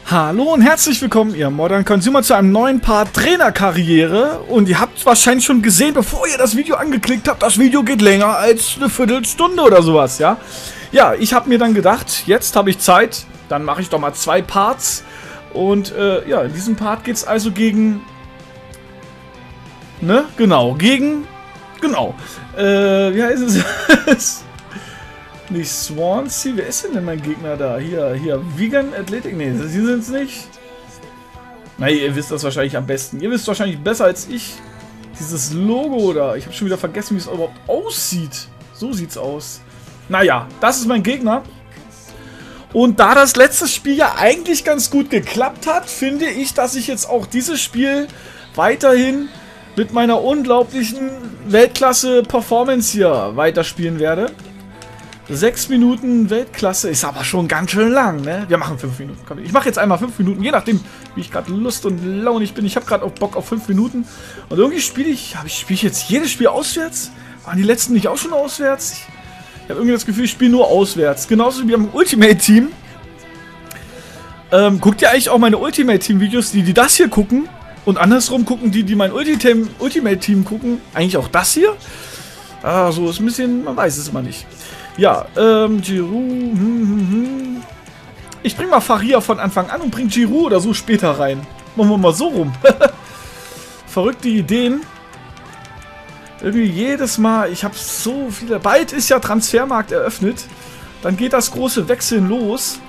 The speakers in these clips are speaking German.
Hallo und herzlich willkommen, ihr Modern Consumer, zu einem neuen Part Trainerkarriere. Und ihr habt wahrscheinlich schon gesehen, bevor ihr das Video angeklickt habt, das Video geht länger als eine Viertelstunde oder sowas, ja? Ja, ich habe mir dann gedacht, jetzt habe ich Zeit, dann mache ich doch mal 2 Parts. Und ja, in diesem Part geht es also gegen... Ne? Genau, gegen... Genau. Wie heißt es? Nicht Swansea, wer ist denn mein Gegner da? Hier, Vegan Athletic, nee, sie sind es nicht. Na, ihr wisst das wahrscheinlich am besten. Ihr wisst wahrscheinlich besser als ich. Dieses Logo da, ich habe schon wieder vergessen, wie es überhaupt aussieht. So sieht's aus. Naja, das ist mein Gegner. Und da das letzte Spiel ja eigentlich ganz gut geklappt hat, finde ich, dass ich jetzt auch dieses Spiel weiterhin mit meiner unglaublichen Weltklasse-Performance hier weiterspielen werde. 6 Minuten Weltklasse ist aber schon ganz schön lang, ne? Wir machen 5 Minuten. Komm, ich mache jetzt einmal 5 Minuten, je nachdem, wie ich gerade Lust und launig bin. Ich habe gerade auch Bock auf 5 Minuten. Und irgendwie spiele ich jetzt jedes Spiel auswärts? Waren die letzten nicht auch schon auswärts? Ich habe irgendwie das Gefühl, ich spiele nur auswärts. Genauso wie am Ultimate Team. Guckt ihr eigentlich auch meine Ultimate Team Videos, die das hier gucken? Und andersrum gucken die mein Ultimate Team gucken, eigentlich auch das hier? Ah, so ist ein bisschen, man weiß es immer nicht. Ja, Giroud, Ich bring mal Faria von Anfang an und bring Giroud oder so später rein. Machen wir mal so rum. Verrückte Ideen. Irgendwie jedes Mal, ich habe so viele... Bald ist ja Transfermarkt eröffnet. Dann geht das große Wechseln los.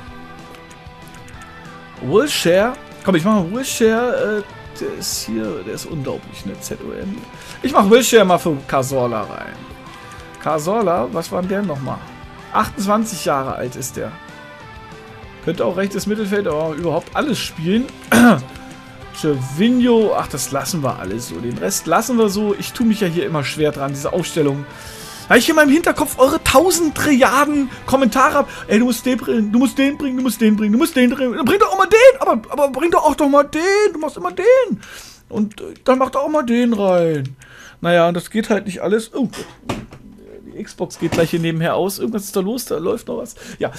Wilshere. Komm, ich mache Wilshere. Der ist hier, der ist unglaublich, ne? ZOM. Ich mache Wilshere mal für Cazorla rein. Cazorla, was war denn der nochmal? 28 Jahre alt ist der. Könnte auch rechtes Mittelfeld, aber überhaupt alles spielen. Gervinho, ach, das lassen wir alles so. Den Rest lassen wir so. Ich tue mich ja hier immer schwer dran, diese Aufstellung. Weil ich in meinem Hinterkopf eure 1000 Trilliarden Kommentare habe. Ey, du musst den bringen, du musst den bringen, du musst den bringen, du musst den bringen. Dann bring doch auch mal den, aber bring doch auch mal den. Du machst immer den. Und dann mach doch auch mal den rein. Naja, und das geht halt nicht alles. Oh Gott. Die Xbox geht gleich hier nebenher aus. Irgendwas ist da los, da läuft noch was. Ja,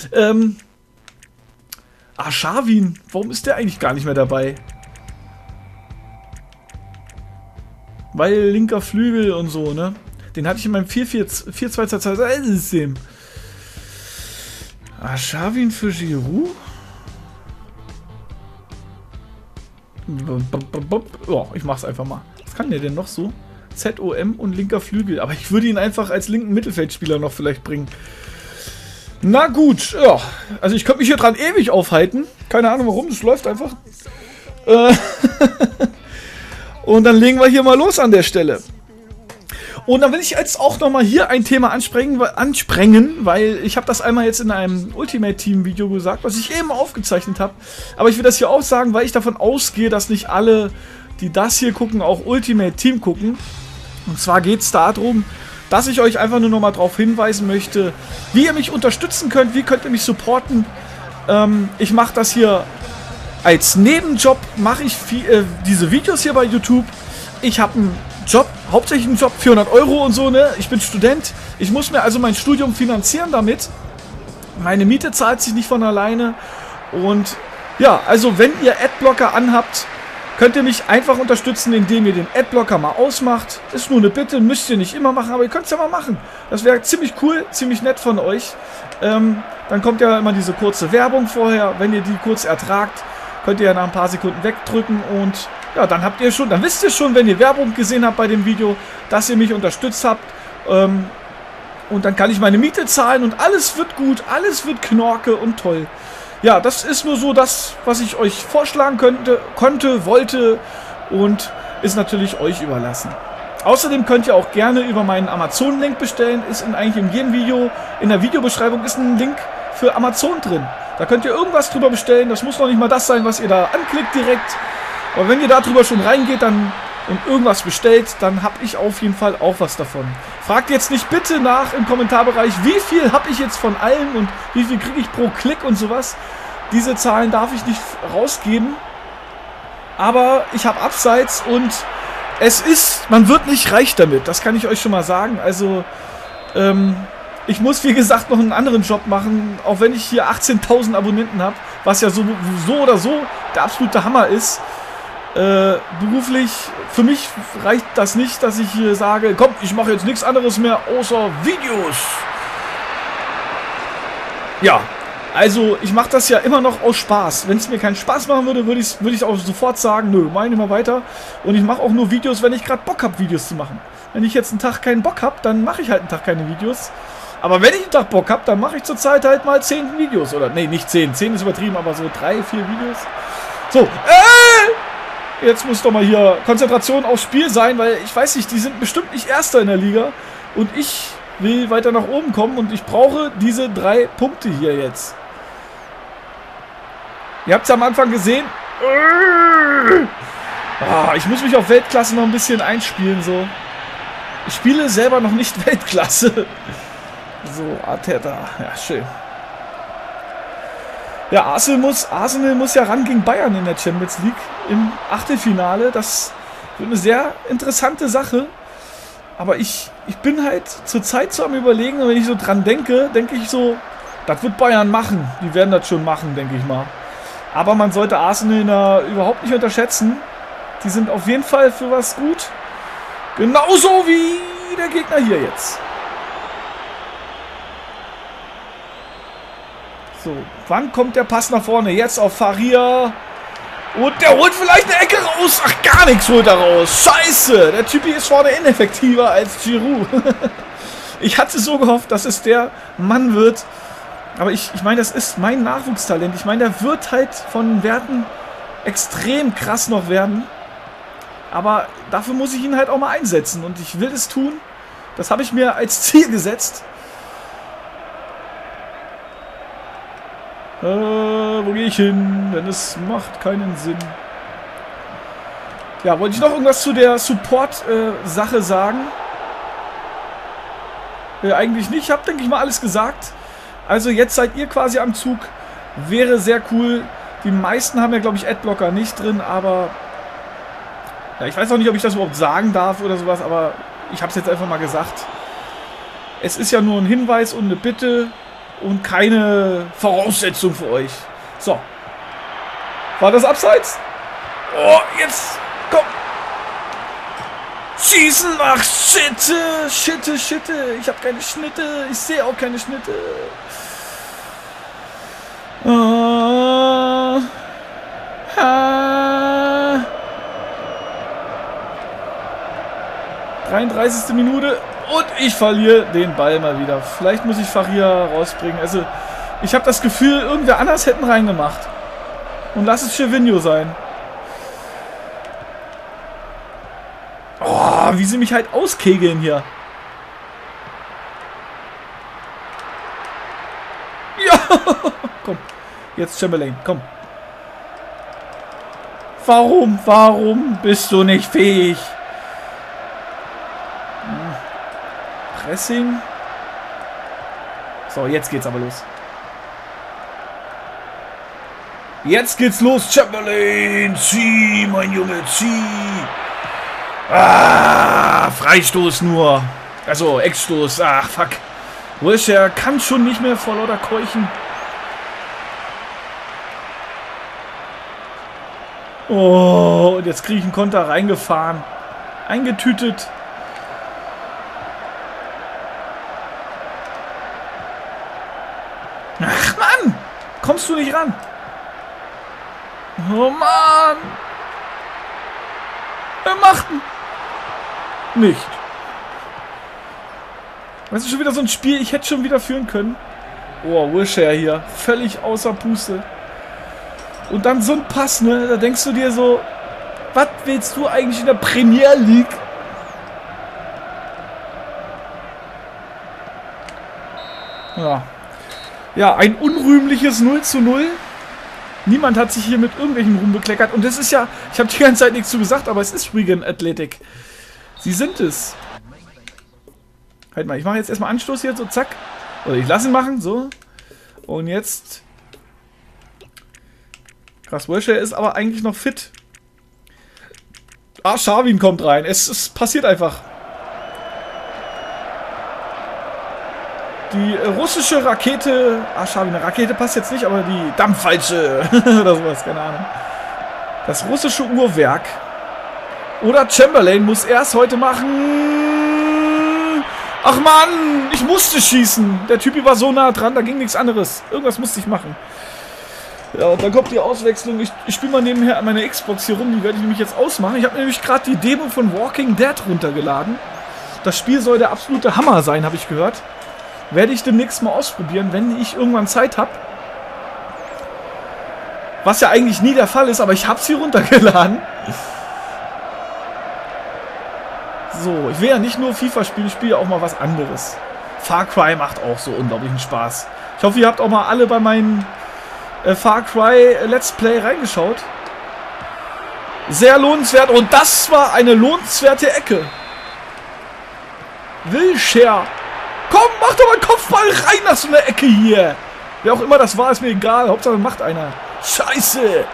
Xavin, warum ist der eigentlich gar nicht mehr dabei? Weil linker Flügel und so, ne? Den hatte ich in meinem 4-2-2-System. Xavin für Giroud? Oh, ich mach's einfach mal. Was kann der denn noch so? ZOM und linker Flügel. Aber ich würde ihn einfach als linken Mittelfeldspieler noch vielleicht bringen. Na gut, ja. Also ich könnte mich hier dran ewig aufhalten. Keine Ahnung warum, das läuft einfach. Und dann legen wir hier mal los an der Stelle. Und dann will ich jetzt auch nochmal hier ein Thema ansprengen, weil ich habe das einmal jetzt in einem Ultimate Team Video gesagt, was ich eben aufgezeichnet habe. Aber ich will das hier auch sagen, weil ich davon ausgehe, dass nicht alle, die das hier gucken, auch Ultimate Team gucken. Und zwar geht es darum, dass ich euch einfach nur nochmal darauf hinweisen möchte, wie ihr mich unterstützen könnt, wie könnt ihr mich supporten. Ich mache das hier als Nebenjob, mache ich diese Videos hier bei YouTube. Ich habe einen Job, hauptsächlich einen Job, 400 € und so, ne? Ich bin Student, ich muss mir also mein Studium finanzieren damit. Meine Miete zahlt sich nicht von alleine. Und ja, also wenn ihr Adblocker anhabt, könnt ihr mich einfach unterstützen, indem ihr den Adblocker mal ausmacht. Ist nur eine Bitte, müsst ihr nicht immer machen, aber ihr könnt es ja mal machen. Das wäre ziemlich cool, ziemlich nett von euch. Dann kommt ja immer diese kurze Werbung vorher. Wenn ihr die kurz ertragt, könnt ihr ja nach ein paar Sekunden wegdrücken und ja, dann wisst ihr schon, wenn ihr Werbung gesehen habt bei dem Video, dass ihr mich unterstützt habt. Und dann kann ich meine Miete zahlen und alles wird gut, alles wird knorke und toll. Ja, das ist nur so das, was ich euch vorschlagen wollte und ist natürlich euch überlassen. Außerdem könnt ihr auch gerne über meinen Amazon-Link bestellen. Ist eigentlich in jedem Video, in der Videobeschreibung ist ein Link für Amazon drin. Da könnt ihr irgendwas drüber bestellen. Das muss noch nicht mal das sein, was ihr da anklickt direkt. Aber wenn ihr da drüber schon reingeht und irgendwas bestellt, dann habe ich auf jeden Fall auch was davon. Fragt jetzt nicht bitte nach im Kommentarbereich, wie viel habe ich jetzt von allem und wie viel kriege ich pro Klick und sowas. Diese Zahlen darf ich nicht rausgeben. Aber ich habe Abseits und man wird nicht reich damit. Das kann ich euch schon mal sagen. Also, ich muss, wie gesagt, noch einen anderen Job machen. Auch wenn ich hier 18.000 Abonnenten habe. was ja so oder so der absolute Hammer ist. Beruflich, für mich reicht das nicht, dass ich hier sage, komm, ich mache jetzt nichts anderes mehr außer Videos. Ja, also ich mache das ja immer noch aus Spaß. Wenn es mir keinen Spaß machen würde, würde ich auch sofort sagen, nö, mach ich mal weiter. Und ich mache auch nur Videos, wenn ich gerade Bock habe, Videos zu machen. Wenn ich jetzt einen Tag keinen Bock habe, dann mache ich halt einen Tag keine Videos. Aber wenn ich einen Tag Bock habe, dann mache ich zurzeit halt mal 10 Videos. Oder, nee, nicht 10. 10 ist übertrieben, aber so 3, 4 Videos. So, jetzt muss doch mal hier Konzentration aufs Spiel sein, weil ich weiß nicht, die sind bestimmt nicht Erster in der Liga. Und ich will weiter nach oben kommen und ich brauche diese 3 Punkte hier jetzt. Ihr habt es am Anfang gesehen. Ich muss mich auf Weltklasse noch ein bisschen einspielen, so. Ich spiele selber noch nicht Weltklasse. So, Arteta. Ja, schön. Ja, Arsenal muss ja ran gegen Bayern in der Champions League im Achtelfinale. Das wird eine sehr interessante Sache. Aber ich bin halt zurzeit so am Überlegen, und wenn ich so dran denke, denke ich so, das wird Bayern machen. Die werden das schon machen, denke ich mal. Aber man sollte Arsenal überhaupt nicht unterschätzen. Die sind auf jeden Fall für was gut. Genauso wie der Gegner hier jetzt. So, wann kommt der Pass nach vorne? Jetzt auf Faria. Und der holt vielleicht eine Ecke raus. Ach, gar nichts holt er raus. Scheiße, der Typ ist vorne ineffektiver als Giroud. Ich hatte so gehofft, dass es der Mann wird. Aber ich meine, das ist mein Nachwuchstalent. Ich meine, der wird halt von Werten extrem krass noch werden. Aber dafür muss ich ihn halt auch mal einsetzen. Und ich will es tun. Das habe ich mir als Ziel gesetzt. Wo gehe ich hin? Denn es macht keinen Sinn. Ja, wollte ich noch irgendwas zu der Support-Sache sagen? Eigentlich nicht. Ich habe, denke ich mal, alles gesagt. Also jetzt seid ihr quasi am Zug. Wäre sehr cool. Die meisten haben ja, glaube ich, Adblocker nicht drin, aber... Ja, ich weiß auch nicht, ob ich das überhaupt sagen darf oder sowas, aber ich habe es jetzt einfach mal gesagt. Es ist ja nur ein Hinweis und eine Bitte und keine Voraussetzung für euch. So. War das Abseits? Oh, jetzt. Komm. Schießen. Ach, Schitte. Schitte. Ich habe keine Schnitte. Ich sehe auch keine Schnitte. 33. Minute. Und ich verliere den Ball mal wieder. Vielleicht muss ich Faria rausbringen. Also, ich habe das Gefühl, irgendwer anders hätten reingemacht. Und lass es Gervinho sein. Oh, wie sie mich halt auskegeln hier. Ja! Komm. Jetzt Chamberlain. Komm. Warum bist du nicht fähig? Pressing. So, jetzt geht's aber los. Jetzt geht's los, Chamberlain. Zieh, mein Junge, zieh. Freistoß nur. Also, Eckstoß. Ach, fuck. Wilshere kann schon nicht mehr vor lauter Keuchen. Oh, und jetzt kriege ich einen Konter reingefahren. Eingetütet. Ach, Mann! Kommst du nicht ran? Oh, Mann! Er macht nicht. Das ist schon wieder so ein Spiel, ich hätte schon wieder führen können. Oh, Wilshere hier. Völlig außer Puste. Und dann so ein Pass, ne? Da denkst du dir so, was willst du eigentlich in der Premier League? Ja. Ja, ein unrühmliches 0:0. Niemand hat sich hier mit irgendwelchen Ruhm bekleckert. Und das ist ja, ich habe die ganze Zeit nichts zu gesagt, aber es ist Wigan Athletic. Sie sind es. Halt mal, ich mache jetzt erstmal Anstoß hier, so zack. Oder ich lasse ihn machen, so. Und jetzt... Krass, Wilshere ist aber eigentlich noch fit. Ah, Xavi kommt rein. Es passiert einfach. Die russische Rakete, schade, eine Rakete passt jetzt nicht, aber die Dampfwalze oder sowas, keine Ahnung. Das russische Uhrwerk. Oder Chamberlain muss erst heute machen. Ach Mann, ich musste schießen. Der Typ war so nah dran, da ging nichts anderes. Irgendwas musste ich machen. Ja, und dann kommt die Auswechslung. Ich spiele mal nebenher an meiner Xbox hier rum. Die werde ich nämlich jetzt ausmachen. Ich habe nämlich gerade die Demo von Walking Dead runtergeladen. Das Spiel soll der absolute Hammer sein, habe ich gehört. Werde ich demnächst mal ausprobieren, wenn ich irgendwann Zeit habe. Was ja eigentlich nie der Fall ist, aber ich habe sie runtergeladen. So, ich will ja nicht nur FIFA spielen, ich spiele ja auch mal was anderes. Far Cry macht auch so unglaublichen Spaß. Ich hoffe, ihr habt auch mal alle bei meinen Far Cry Let's Play reingeschaut. Sehr lohnenswert und das war eine lohnenswerte Ecke. Wilscher. Komm, mach doch mal einen Kopfball rein nach so einer Ecke hier. Wer auch immer das war, ist mir egal. Hauptsache macht einer. Scheiße.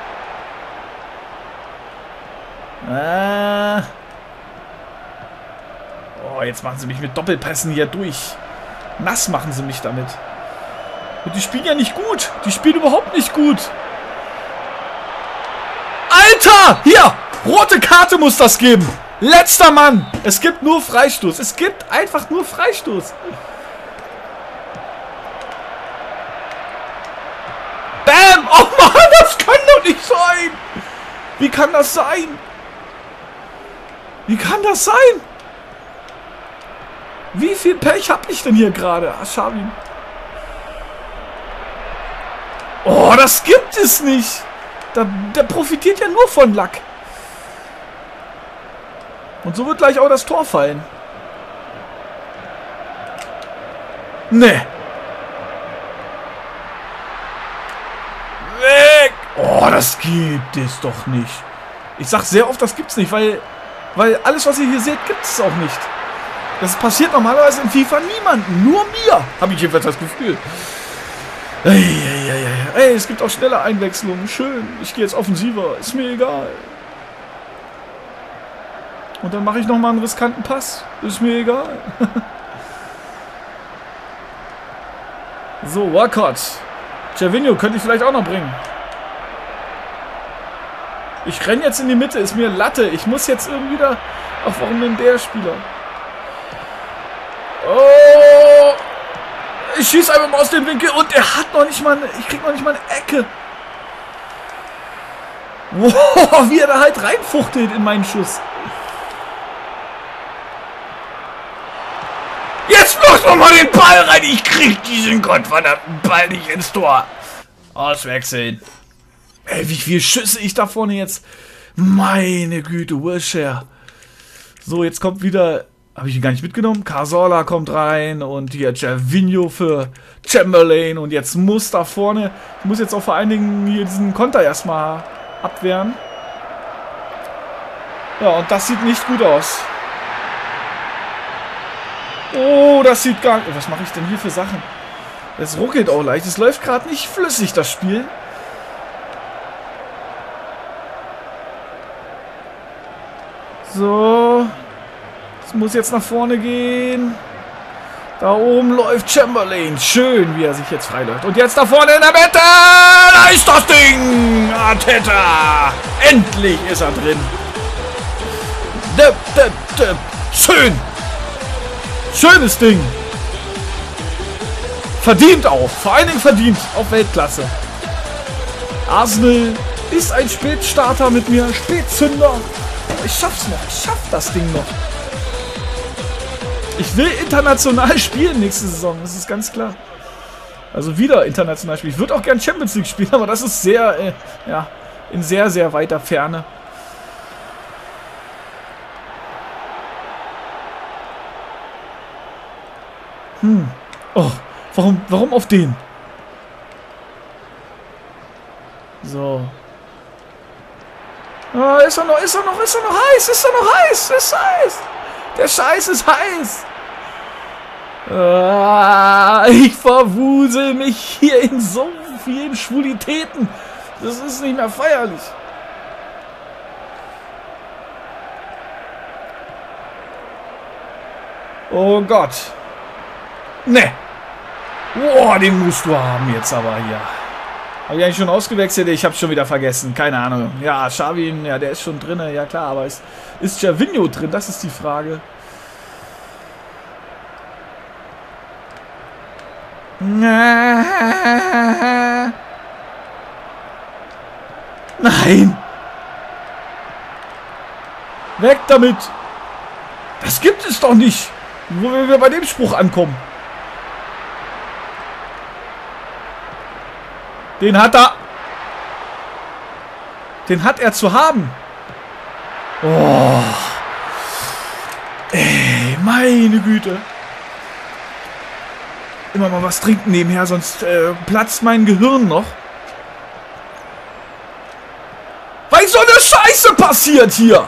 Oh, jetzt machen sie mich mit Doppelpässen hier durch. Nass machen sie mich damit. Und die spielen ja nicht gut. Die spielen überhaupt nicht gut. Alter! Hier! Rote Karte muss das geben. Letzter Mann. Es gibt nur Freistoß. Es gibt einfach nur Freistoß. Bam! Oh Mann, das kann doch nicht sein. Wie kann das sein? Wie kann das sein? Wie viel Pech habe ich denn hier gerade? Schabin. Oh, das gibt es nicht. Der profitiert ja nur von Lack. Und so wird gleich auch das Tor fallen. Nee. Weg! Oh, das gibt es doch nicht. Ich sag sehr oft, das gibt's nicht, weil alles, was ihr hier seht, gibt es auch nicht. Das passiert normalerweise in FIFA niemandem. Nur mir. Habe ich jedenfalls das Gefühl. Ey, es gibt auch schnelle Einwechslungen. Schön. Ich gehe jetzt offensiver. Ist mir egal. Und dann mache ich nochmal einen riskanten Pass. Ist mir egal. So, Walcott. Gervinho könnte ich vielleicht auch noch bringen. Ich renne jetzt in die Mitte. Ist mir Latte. Ich muss jetzt irgendwie da... Ach, warum denn der Spieler? Oh! Ich schieße einfach mal aus dem Winkel und er hat noch nicht mal... Ich krieg noch nicht mal eine Ecke. Wow, wie er da halt reinfuchtelt in meinen Schuss. Jetzt muss noch mal den Ball rein. Ich krieg diesen gottverdammten Ball nicht ins Tor. Auswechseln. Ey, wie viele Schüsse ich da vorne jetzt... Meine Güte, Wilshere. So, jetzt kommt wieder... Habe ich ihn gar nicht mitgenommen? Cazorla kommt rein und hier Gervinho für Chamberlain. Und jetzt muss da vorne... Ich muss jetzt auch vor allen Dingen hier diesen Konter erstmal abwehren. Ja, und das sieht nicht gut aus. Oh, das sieht gar nicht... Was mache ich denn hier für Sachen? Es ruckelt auch leicht. Es läuft gerade nicht flüssig, das Spiel. So. Es muss jetzt nach vorne gehen. Da oben läuft Chamberlain. Schön, wie er sich jetzt freiläuft. Und jetzt da vorne in der Mitte. Da ist das Ding. Arteta. Endlich ist er drin. Schön. Schönes Ding. Verdient auch. Vor allen Dingen verdient. Auf Weltklasse. Arsenal ist ein Spätstarter mit mir. Spätzünder. Ich schaff's noch. Ich schaff das Ding noch. Ich will international spielen nächste Saison. Das ist ganz klar. Also wieder international spielen. Ich würde auch gern Champions League spielen, aber das ist sehr, ja, in sehr, sehr weiter Ferne. Oh, warum auf den? So. Ah, ist er noch heiß? Ist er noch heiß? Ist heiß! Der Scheiß ist heiß! Ah, ich verwusel mich hier in so vielen Schwulitäten. Das ist nicht mehr feierlich. Oh Gott. Ne. Boah, den musst du haben jetzt aber hier. Habe ich eigentlich schon ausgewechselt? Ich habe schon wieder vergessen. Keine Ahnung. Ja, Xavi, ja, der ist schon drin. Ja klar, aber ist Gervinho drin? Das ist die Frage. Nein! Weg damit! Das gibt es doch nicht! Wo wir bei dem Spruch ankommen. Den hat er. Den hat er zu haben. Oh. Ey, meine Güte. Immer mal was trinken nebenher, sonst platzt mein Gehirn noch. Weil so eine Scheiße passiert hier.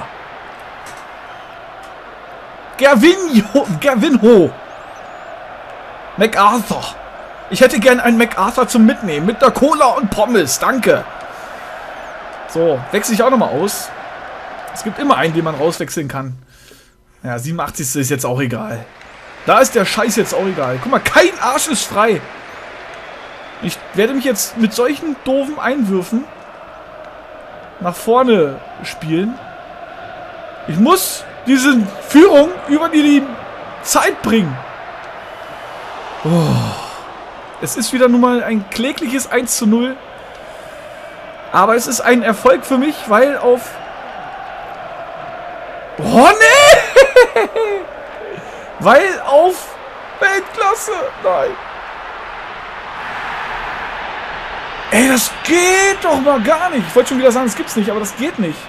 Gervinho. MacArthur. Ich hätte gern einen MacArthur zum Mitnehmen. Mit der Cola und Pommes. Danke. So, wechsle ich auch nochmal aus. Es gibt immer einen, den man rauswechseln kann. Ja, 87. ist jetzt auch egal. Da ist der Scheiß jetzt auch egal. Guck mal, kein Arsch ist frei. Ich werde mich jetzt mit solchen doofen Einwürfen nach vorne spielen. Ich muss diese Führung über die Zeit bringen. Oh. Es ist wieder nun mal ein klägliches 1:0. Aber es ist ein Erfolg für mich, weil auf... Oh, nee! Weil auf Weltklasse. Nein. Ey, das geht doch mal gar nicht. Ich wollte schon wieder sagen, das gibt's nicht, aber das geht nicht.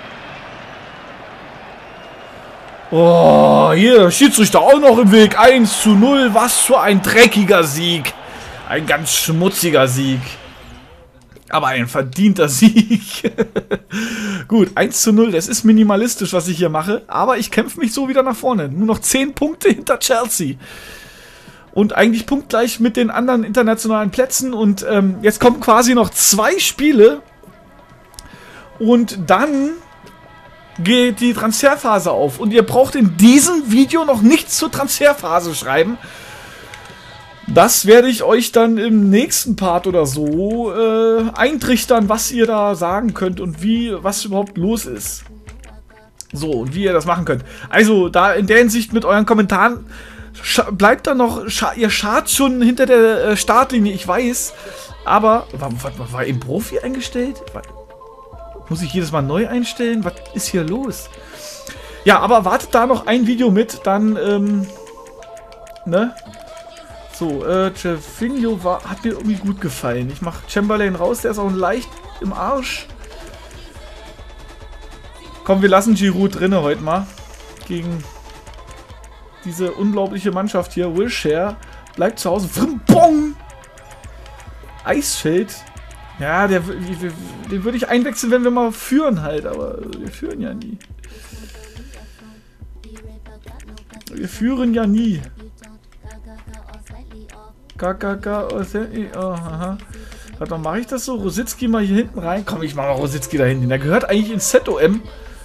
Oh, hier, Schiedsrichter auch noch im Weg. 1:0. Was für ein dreckiger Sieg. Ein ganz schmutziger Sieg. Aber ein verdienter Sieg. Gut, 1:0. Das ist minimalistisch, was ich hier mache. Aber ich kämpfe mich so wieder nach vorne. Nur noch 10 Punkte hinter Chelsea. Und eigentlich punktgleich mit den anderen internationalen Plätzen. Und jetzt kommen quasi noch 2 Spiele. Und dann geht die Transferphase auf. Und ihr braucht in diesem Video noch nichts zur Transferphase schreiben. Das werde ich euch dann im nächsten Part oder so eintrichtern, was ihr da sagen könnt und was überhaupt los ist. So, und wie ihr das machen könnt. Also, da in der Hinsicht mit euren Kommentaren bleibt da noch, ihr schart schon hinter der Startlinie, ich weiß. Aber, war eben Profi eingestellt? Muss ich jedes Mal neu einstellen? Was ist hier los? Ja, aber wartet da noch ein Video mit, dann, ne? So, Gervinho hat mir irgendwie gut gefallen. Ich mache Chamberlain raus, der ist auch leicht im Arsch. Komm, wir lassen Giroud drinne heute mal. Gegen diese unglaubliche Mannschaft hier. Wilshere bleibt zu Hause. Frimpong! Eisfeld. Ja, den würde ich einwechseln, wenn wir mal führen halt. Aber wir führen ja nie. Wir führen ja nie. Aha. Warte mal, mache ich das so? Rositzky mal hier hinten rein? Komm, ich mache mal Rositzky da hinten. Der gehört eigentlich ins ZOM.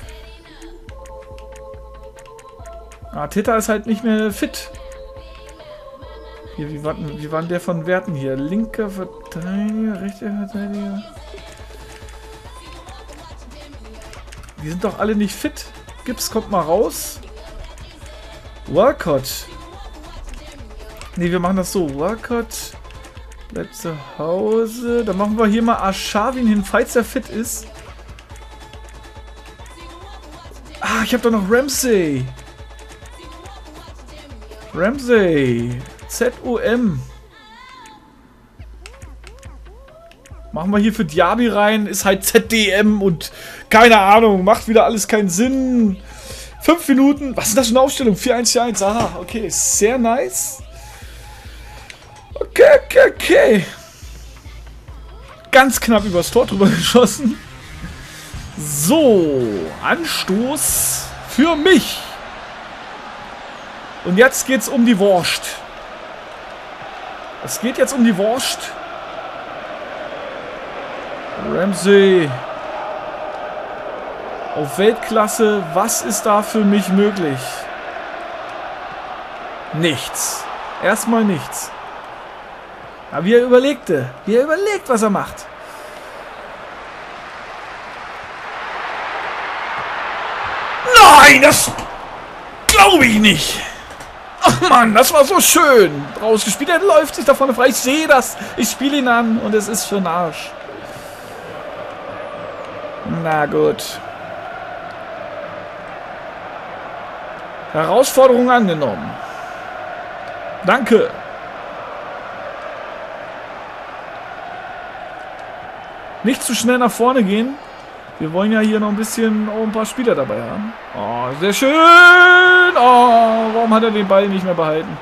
Teta ist halt nicht mehr fit. Hier, wie war der von Werten hier? Linker Verteidiger, rechter Verteidiger. Die sind doch alle nicht fit. Gibbs kommt mal raus. Walcott. Ne, wir machen das so. Walcott bleibt zu Hause. Dann machen wir hier mal Arshavin hin, falls er fit ist. Ah, ich habe doch noch Ramsey. ZOM. Machen wir hier für Diaby rein. Ist halt ZDM und keine Ahnung. Macht wieder alles keinen Sinn. 5 Minuten. Was ist das für eine Aufstellung? 4-1-4-1. Aha, okay. Sehr nice. Okay. Ganz knapp übers Tor drüber geschossen. So. Anstoß für mich. Und jetzt geht's um die Wurst. Es geht jetzt um die Wurst. Ramsey. Auf Weltklasse. Was ist da für mich möglich? Nichts. Erstmal nichts. Aber wie er überlegte. Wie er überlegt, was er macht. Nein, das glaube ich nicht. Ach Mann, das war so schön. Rausgespielt, er läuft sich da vorne frei. Ich sehe das. Ich spiele ihn an und es ist für den Arsch. Na gut. Herausforderung angenommen. Danke. Nicht zu schnell nach vorne gehen. Wir wollen ja hier noch ein paar Spieler dabei haben. Oh, sehr schön. Oh, warum hat er den Ball nicht mehr behalten?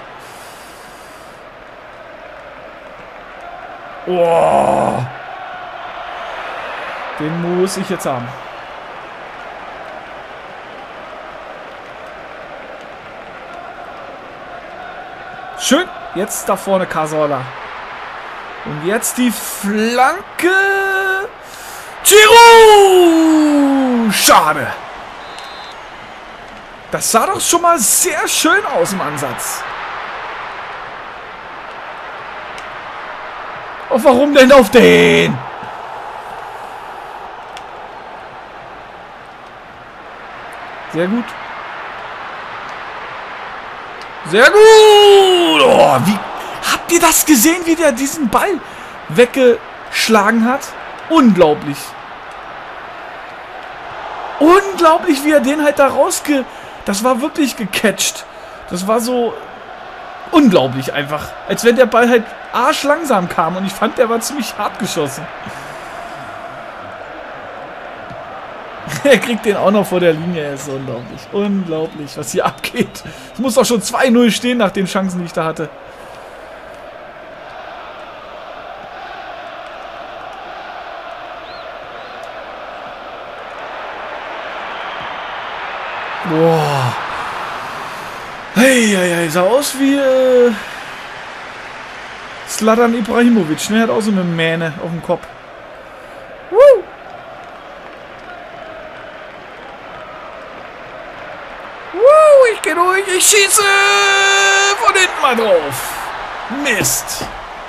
Oh. Den muss ich jetzt haben. Schön. Jetzt da vorne Cazorla. Und jetzt die Flanke. Giroud! Schade. Das sah doch schon mal sehr schön aus im Ansatz. Oh, warum denn auf den? Sehr gut. Sehr gut! Oh, wie habt ihr das gesehen, wie der diesen Ball weggeschlagen hat? Unglaublich. Unglaublich, wie er den halt da Das war wirklich gecatcht. Das war so unglaublich einfach. Als wenn der Ball halt arschlangsam kam. Und ich fand, der war ziemlich hart geschossen. Er kriegt den auch noch vor der Linie. Er ist unglaublich. Unglaublich, was hier abgeht. Es muss doch schon 2-0 stehen nach den Chancen, die ich da hatte. Boah. Hey, sah aus wie Zlatan Ibrahimovic. Ne, hat auch so eine Mähne auf dem Kopf. Woo. Ich gehe durch, ich schieße von hinten mal drauf. Mist.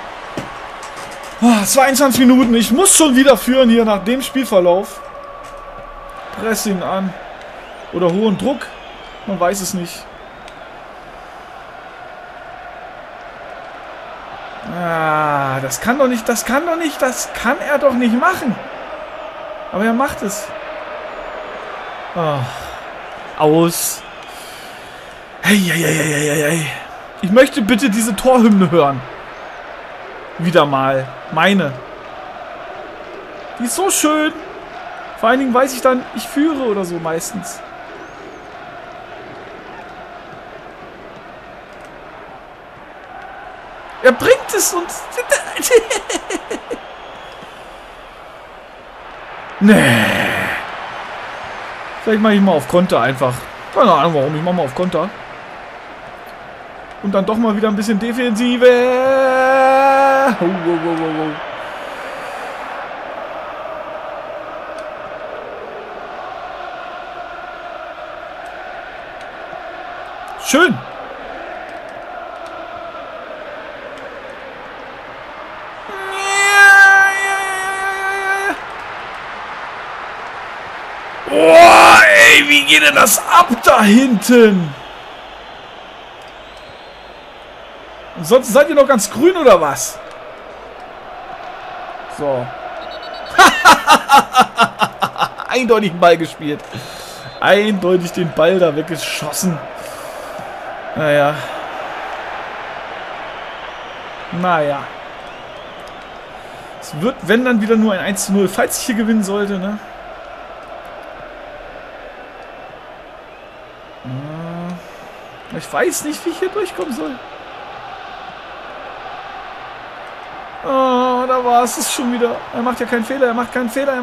22 Minuten, ich muss schon wieder führen hier nach dem Spielverlauf. Pressing an. Oder hohen Druck. Man weiß es nicht. Das kann er doch nicht machen. Aber er macht es. Aus. Hey. Ich möchte bitte diese Torhymne hören. Wieder mal. Meine. Die ist so schön. Vor allen Dingen weiß ich dann, ich führe oder so meistens. Er bringt es und... Nee. Vielleicht mache ich mal auf Konter einfach. Keine Ahnung warum, ich mache mal auf Konter. Und dann doch mal wieder ein bisschen Defensive. Wow. Schön. Oh, ey, wie geht denn das ab da hinten? Ansonsten seid ihr noch ganz grün oder was? So. Eindeutig einen Ball gespielt. Eindeutig den Ball da weggeschossen. Naja. Es wird, wenn dann wieder nur ein 1:0, falls ich hier gewinnen sollte, ne? Ich weiß nicht, wie ich hier durchkommen soll. Oh, da war es schon wieder. Er macht ja keinen Fehler, er macht keinen Fehler.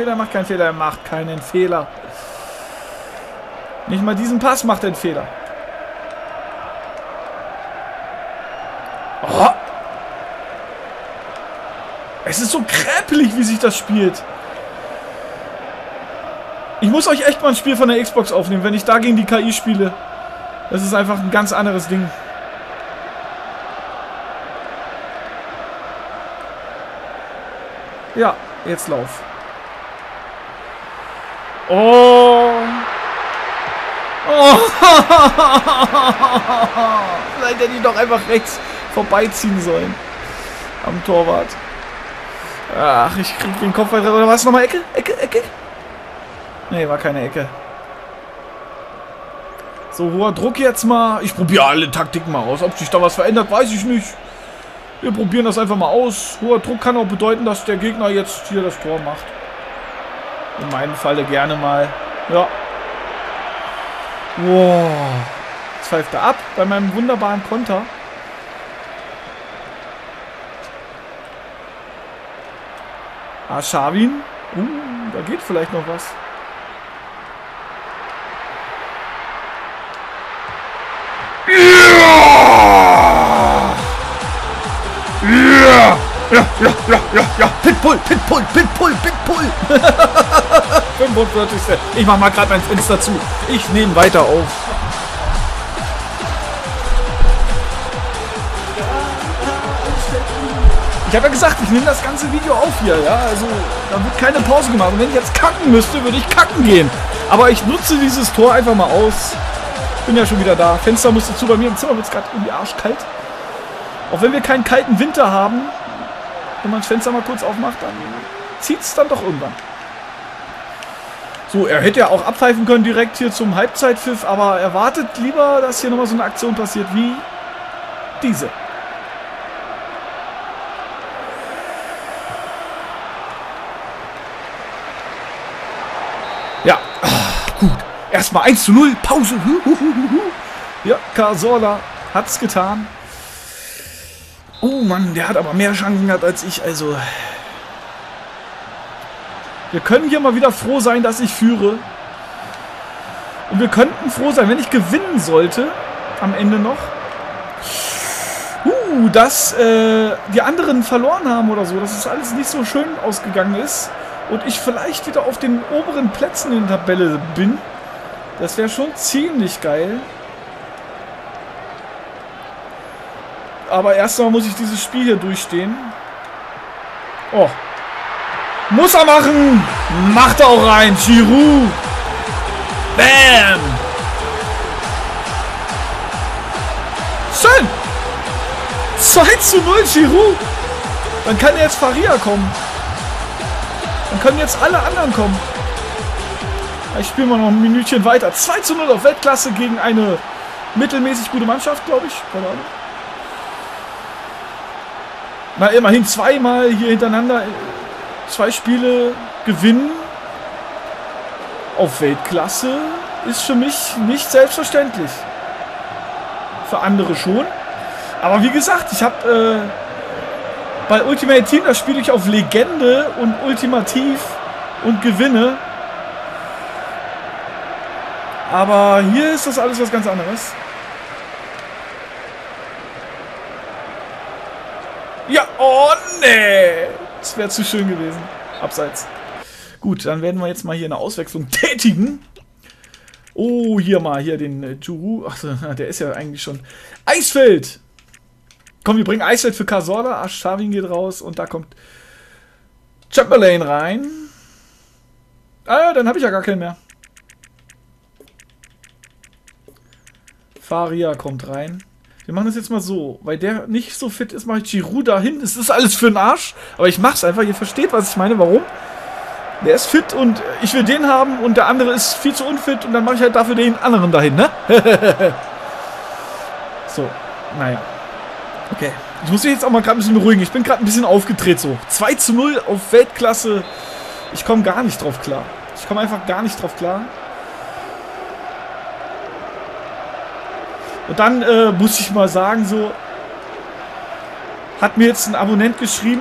Nicht mal diesen Pass macht er einen Fehler. Oh. Es ist so kräpelig, wie sich das spielt. Ich muss euch echt mal ein Spiel von der Xbox aufnehmen, wenn ich da gegen die KI spiele. Das ist einfach ein ganz anderes Ding. Ja, jetzt lauf. Oh. Oh. Vielleicht hätte ich doch einfach rechts vorbeiziehen sollen. Am Torwart. Ach, ich krieg den Kopf weiter. Oder war es nochmal Ecke? Ecke? Nee, war keine Ecke. So, hoher Druck jetzt mal. Ich probiere alle Taktiken mal aus. Ob sich da was verändert, weiß ich nicht. Wir probieren das einfach mal aus. Hoher Druck kann auch bedeuten, dass der Gegner jetzt hier das Tor macht. In meinem Falle gerne mal. Ja. Wow. Jetzt pfeift er ab bei meinem wunderbaren Konter. Arshavin. Da geht vielleicht noch was. Ja. Pitbull. 45. Ich mach mal gerade mein Fenster zu. Ich nehme weiter auf. Ich habe ja gesagt, ich nehme das ganze Video auf hier, ja, also da wird keine Pause gemacht. Und wenn ich jetzt kacken müsste, würde ich kacken gehen. Aber ich nutze dieses Tor einfach mal aus. Bin ja schon wieder da. Fenster musste zu, bei mir im Zimmer wird es gerade irgendwie arschkalt. Auch wenn wir keinen kalten Winter haben, wenn man das Fenster mal kurz aufmacht, dann zieht es dann doch irgendwann. So, er hätte ja auch abpfeifen können direkt hier zum Halbzeitpfiff, aber er wartet lieber, dass hier nochmal so eine Aktion passiert wie diese. Ja, gut. Erstmal 1:0, Pause. Ja, Cazorla hat's getan. Oh Mann, der hat aber mehr Chancen gehabt als ich, also. Wir können hier mal wieder froh sein, dass ich führe. Und wir könnten froh sein, wenn ich gewinnen sollte, am Ende noch. Dass die anderen verloren haben oder so, dass es alles nicht so schön ausgegangen ist. Und ich vielleicht wieder auf den oberen Plätzen in der Tabelle bin. Das wäre schon ziemlich geil. Aber erstmal muss ich dieses Spiel hier durchstehen. Oh. Muss er machen! Macht er auch rein! Giroud! Bam! Schön! 2:0 Giroud! Dann kann jetzt Faria kommen. Dann können jetzt alle anderen kommen. Ich spiele mal noch ein Minütchen weiter. 2:0 auf Weltklasse gegen eine mittelmäßig gute Mannschaft, glaube ich. Keine Ahnung. Na, immerhin zweimal hier hintereinander 2 Spiele gewinnen auf Weltklasse ist für mich nicht selbstverständlich. Für andere schon. Aber wie gesagt, ich habe bei Ultimate Team, da spiele ich auf Legende und Ultimativ und gewinne. Aber hier ist das alles was ganz anderes. Ja, oh nee. Das wäre zu schön gewesen. Abseits. Gut, dann werden wir jetzt mal hier eine Auswechslung tätigen. Oh, hier mal, hier den Giroud. Ach, der ist ja eigentlich schon. Eisfeld! Komm, wir bringen Eisfeld für Cazorla. Arshavin geht raus und da kommt Chamberlain rein. Ah, dann habe ich ja gar keinen mehr. Faria kommt rein. Wir machen das jetzt mal so. Weil der nicht so fit ist, mache ich Giroud dahin. Es ist alles für den Arsch. Aber ich mache es einfach. Ihr versteht, was ich meine. Warum? Der ist fit und ich will den haben und der andere ist viel zu unfit. Und dann mache ich halt dafür den anderen dahin, ne? So, naja. Okay. Ich muss mich jetzt auch mal gerade ein bisschen beruhigen. Ich bin gerade ein bisschen aufgedreht so. 2:0 auf Weltklasse. Ich komme gar nicht drauf klar. Ich komme einfach gar nicht drauf klar. Und dann muss ich mal sagen, so hat mir jetzt ein Abonnent geschrieben.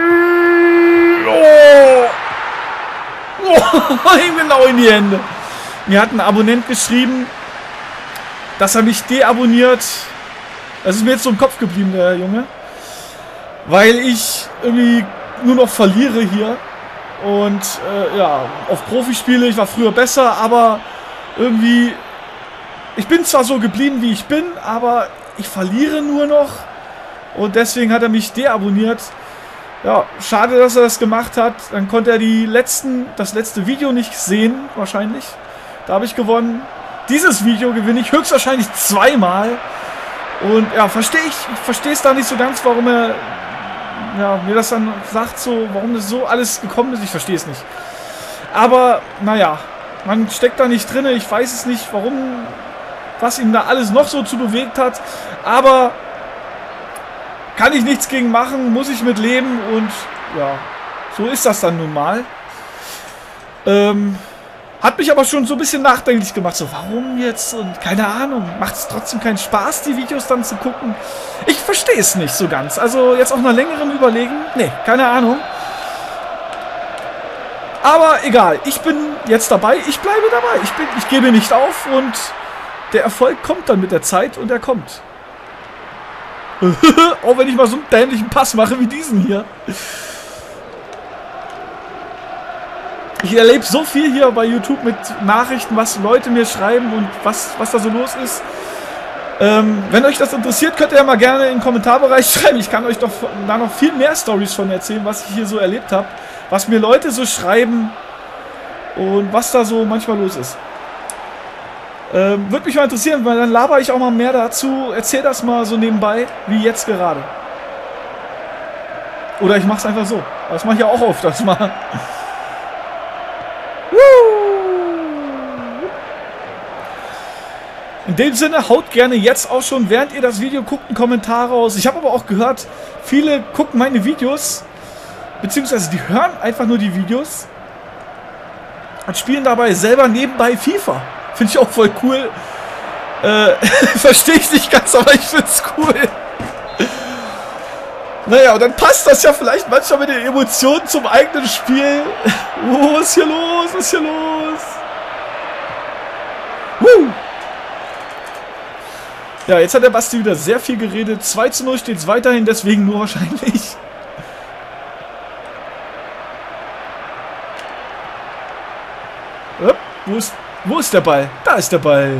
Genau in die Hände. Mir hat ein Abonnent geschrieben, dass er mich deabonniert. Das ist mir jetzt so im Kopf geblieben, der Junge. Weil ich irgendwie nur noch verliere hier. Und ja, auf Profispiele, ich war früher besser, aber irgendwie... Ich bin zwar so geblieben, wie ich bin, aber ich verliere nur noch. Und deswegen hat er mich deabonniert. Ja, schade, dass er das gemacht hat. Dann konnte er das letzte Video nicht sehen, wahrscheinlich. Da habe ich gewonnen. Dieses Video gewinne ich höchstwahrscheinlich zweimal. Und ja, ich verstehe es da nicht so ganz, warum er mir das dann sagt, so, warum das so alles gekommen ist. Ich verstehe es nicht. Aber, naja, man steckt da nicht drin. Ich weiß es nicht, was ihn da alles noch so zu bewegt hat. Aber kann ich nichts gegen machen, muss ich mit leben. Und ja, so ist das dann nun mal. Hat mich aber schon so ein bisschen nachdenklich gemacht. So, warum jetzt? Und keine Ahnung. Macht es trotzdem keinen Spaß, die Videos dann zu gucken? Ich verstehe es nicht so ganz. Also jetzt auch nach längerem Überlegen. Nee, keine Ahnung. Aber egal. Ich bin jetzt dabei. Ich bleibe dabei. Ich gebe nicht auf. Und der Erfolg kommt dann mit der Zeit. Und er kommt. Auch wenn ich mal so einen dämlichen Pass mache wie diesen hier. Ich erlebe so viel hier bei YouTube mit Nachrichten, was Leute mir schreiben und was da so los ist. Wenn euch das interessiert, könnt ihr ja mal gerne in den Kommentarbereich schreiben. Ich kann euch doch da noch viel mehr Storys von erzählen, was ich hier so erlebt habe. Was mir Leute so schreiben und was da so manchmal los ist. Würde mich mal interessieren, weil dann laber ich auch mal mehr dazu. Erzähl das mal so nebenbei, wie jetzt gerade. Oder ich mach's einfach so. Das mache ich ja auch oft, das mal. In dem Sinne, haut gerne jetzt auch schon, während ihr das Video guckt, einen Kommentar raus. Ich habe aber auch gehört, viele gucken meine Videos, beziehungsweise die hören einfach nur die Videos und spielen dabei selber nebenbei FIFA. Finde ich auch voll cool. Verstehe ich nicht ganz, aber ich finde es cool. Naja, und dann passt das ja vielleicht manchmal mit den Emotionen zum eigenen Spiel. Was ist hier los? Was ist hier los? Ja, jetzt hat der Basti wieder sehr viel geredet. 2:0 steht es weiterhin, deswegen nur wahrscheinlich. Wo ist der Ball? Da ist der Ball.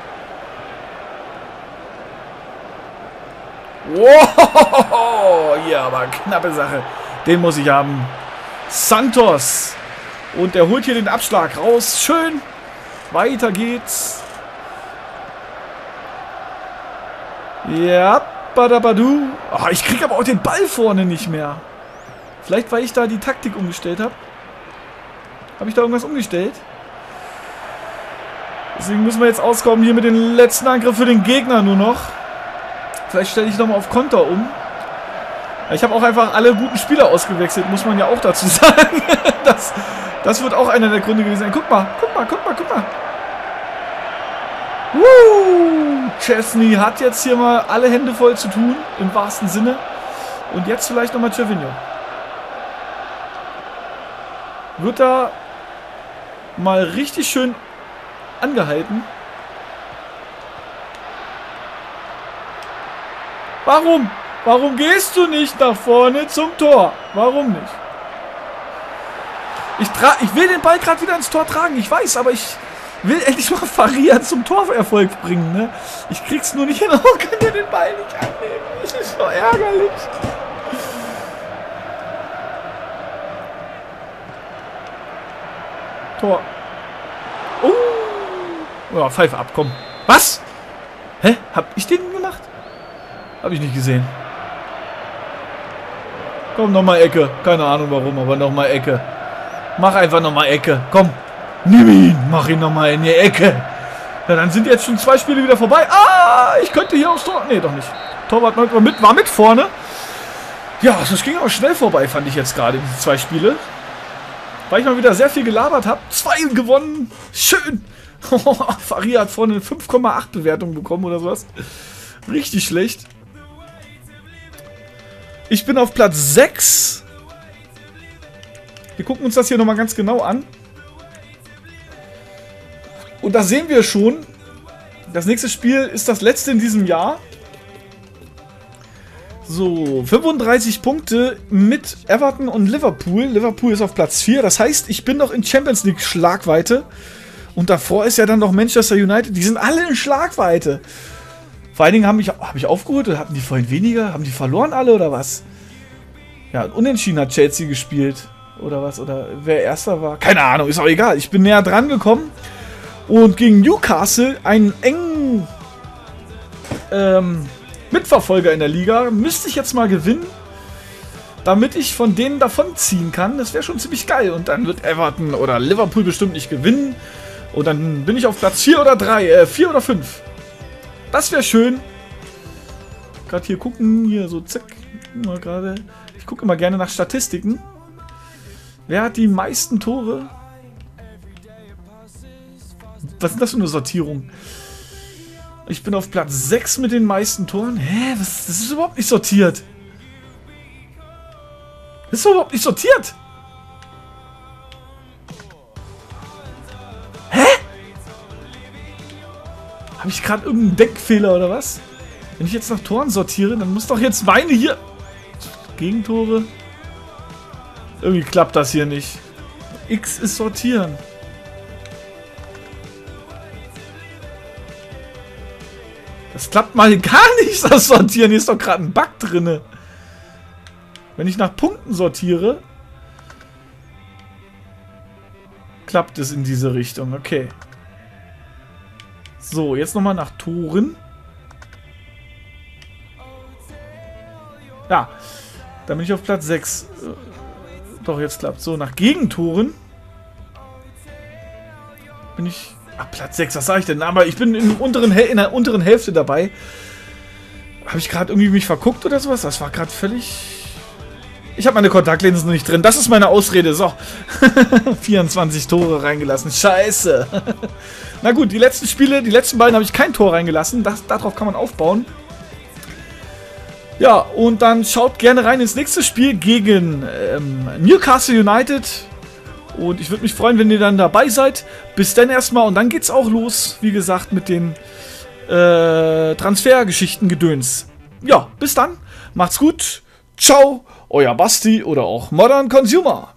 Wow, ja, aber knappe Sache. Den muss ich haben. Santos. Und der holt hier den Abschlag raus. Schön. Weiter geht's. Ja, badabadu. Oh, ich krieg aber auch den Ball vorne nicht mehr. Vielleicht, weil ich da die Taktik umgestellt habe. Habe ich da irgendwas umgestellt? Deswegen müssen wir jetzt auskommen hier mit dem letzten Angriff für den Gegner nur noch. Vielleicht stelle ich nochmal auf Konter um. Ich habe auch einfach alle guten Spieler ausgewechselt, muss man ja auch dazu sagen. Das wird auch einer der Gründe gewesen sein. Guck mal. Chesney hat jetzt hier mal alle Hände voll zu tun, im wahrsten Sinne. Und jetzt vielleicht nochmal Cervinho. Wird da mal richtig schön angehalten. Warum? Warum gehst du nicht nach vorne zum Tor? Warum nicht? Ich will den Ball gerade wieder ins Tor tragen, ich weiß, aber ich will endlich mal Faria zum Torerfolg bringen, ne? Ich krieg's nur nicht hin, kann der den Ball nicht annehmen. Das ist so ärgerlich. Tor. Ja, Pfeife ab, komm. Was? Hä? Hab ich den gemacht? Hab ich nicht gesehen. Komm, nochmal Ecke. Keine Ahnung warum, aber nochmal Ecke. Mach einfach nochmal Ecke. Komm. Nimm ihn. Mach ihn nochmal in die Ecke. Ja, dann sind jetzt schon 2 Spiele wieder vorbei. Ah, ich könnte hier aufs Tor. Nee, doch nicht. Torwart war mit vorne. Ja, das ging aber schnell vorbei, fand ich jetzt gerade, diese 2 Spiele. Weil ich mal wieder sehr viel gelabert habe. 2 gewonnen. Schön. Faria hat vorne eine 5,8 Bewertung bekommen oder sowas. Richtig schlecht. Ich bin auf Platz 6. Wir gucken uns das hier nochmal ganz genau an. Und da sehen wir schon, das nächste Spiel ist das letzte in diesem Jahr. So, 35 Punkte mit Everton und Liverpool. Liverpool ist auf Platz 4. Das heißt, ich bin noch in Champions League Schlagweite. Und davor ist ja dann noch Manchester United. Die sind alle in Schlagweite. Vor allen Dingen habe ich aufgeholt oder hatten die vorhin weniger? Haben die verloren alle oder was? Ja, unentschieden hat Chelsea gespielt. Oder was? Oder wer Erster war? Keine Ahnung, ist auch egal. Ich bin näher dran gekommen. Und gegen Newcastle, einen engen Mitverfolger in der Liga, müsste ich jetzt mal gewinnen, damit ich von denen davonziehen kann. Das wäre schon ziemlich geil. Und dann wird Everton oder Liverpool bestimmt nicht gewinnen. Und dann bin ich auf Platz 4 oder 3, 4 oder 5. Das wäre schön. Gerade hier gucken, hier so zack. Mal gerade. Ich gucke immer gerne nach Statistiken. Wer hat die meisten Tore? Was ist das für eine Sortierung? Ich bin auf Platz 6 mit den meisten Toren. Hä? Das ist überhaupt nicht sortiert. Das ist überhaupt nicht sortiert. Hä? Habe ich gerade irgendeinen Denkfehler oder was? Wenn ich jetzt nach Toren sortiere, dann muss doch jetzt meine hier... Gegentore? Irgendwie klappt das hier nicht. X ist sortieren. Das klappt mal gar nicht, das Sortieren. Hier ist doch gerade ein Bug drin. Wenn ich nach Punkten sortiere, klappt es in diese Richtung. Okay. So, jetzt nochmal nach Toren. Ja, dann bin ich auf Platz 6. Doch, jetzt klappt so. Nach Gegentoren bin ich... Platz 6, was sage ich denn? Aber ich bin in der unteren Hälfte dabei. Habe ich gerade irgendwie mich verguckt oder sowas? Das war gerade völlig... Ich habe meine Kontaktlinsen nicht drin. Das ist meine Ausrede. So. 24 Tore reingelassen. Scheiße. Na gut, die letzten Spiele, die letzten beiden habe ich kein Tor reingelassen. Darauf kann man aufbauen. Ja, und dann schaut gerne rein ins nächste Spiel gegen Newcastle United. Und ich würde mich freuen, wenn ihr dann dabei seid. Bis dann erstmal. Und dann geht's auch los, wie gesagt, mit den Transfergeschichten-Gedöns. Ja, bis dann. Macht's gut. Ciao, euer Basti oder auch Modern Consumer.